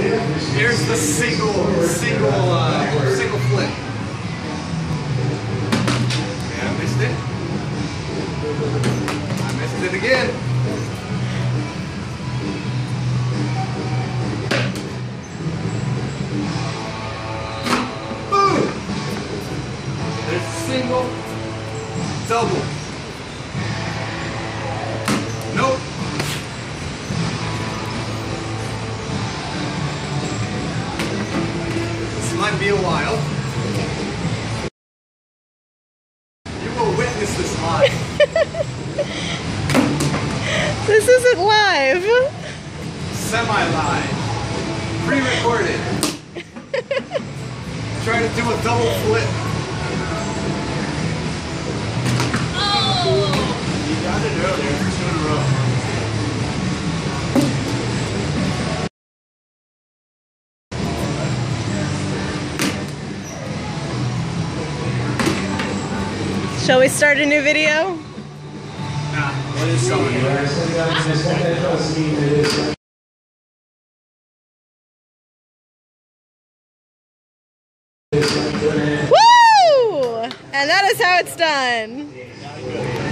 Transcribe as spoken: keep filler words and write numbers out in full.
Here's the single, single, uh, single flip. Okay, I missed it. I missed it again. Boom! There's single, double. Nope. Might be a while. You will witness this live. This isn't live. Semi-live. Pre-recorded. Try to do a double flip. Oh! You got it earlier. Two in a row. Shall we start a new video? Nah, what is going on? Woo! And that is how it's done.